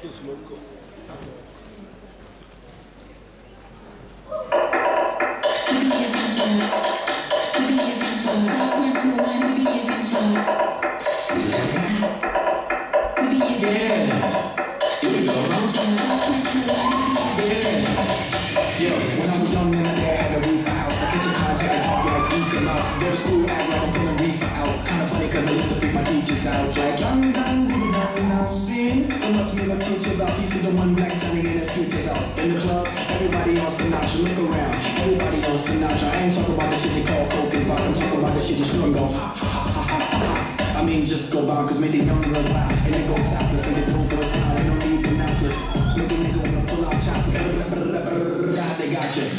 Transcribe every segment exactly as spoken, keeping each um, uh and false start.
Dos locos. Yo, when I was young, my dad had a reefer house. I get your contact and talk like Nicklas. Go to school, act like I'm pulling reefer out. Kinda funny cause I used to freak my teachers out. Like, dun dun diggy dun dun, sin. So much me like teach about piece of the one black Johnny and his futures out. In the club, everybody on Sinatra. Look around, everybody on Sinatra. I ain't talking about the shit they call coke and vodka. I'm talking about the shit you should go ha ha ha ha ha ha. I mean, just go by cause make the young girls wild. And they go topless, make the dope boys smile. They don't need binoculars. Make a nigga wanna pull out choppers. They got you.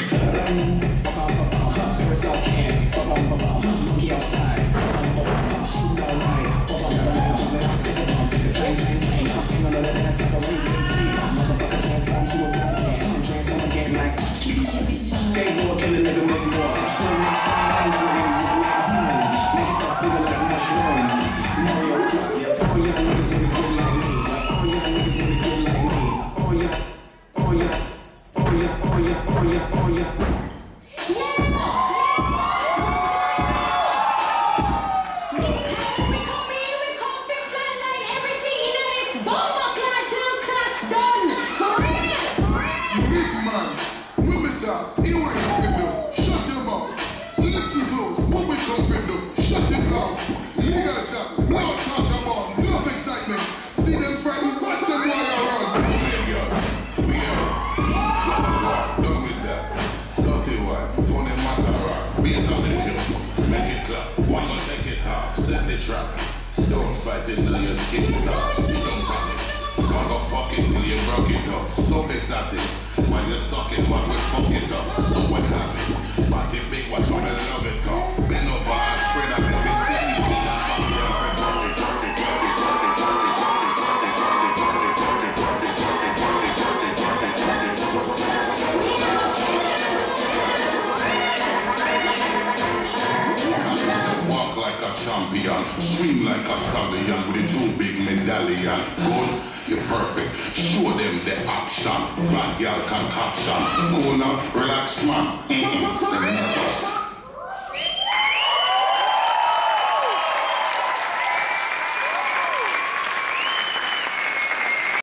Paris all can. Monkey outside. Shoot all night. Stick a bomb. Pick a bang, bang, bang. Ain't no other dance like a racist. Motherfucker transform to a grown man. Transform again like skateboard. Kill a nigga, make more. Still not style. Make yourself bigger like a mushroom. Mario Kart. All y'all niggas wanna get like me. All y'all niggas wanna get like me. All y'all. All y'all. Oh yeah, oh yeah, oh yeah, oh yeah. Don't fight it till your skin's out. You don't panic. Go go fuck it till you broke it up. So exotic. While you suck it, watch we fuck it up. So what have it? Body big, watch how I love it up. Bend over and spread up the fish sticky. Walk like a champion, swing like a stallion with a two big medallion. Good, you're perfect. Show them the action. Bad girl concoction. Go now, relax, man. Mm-mm.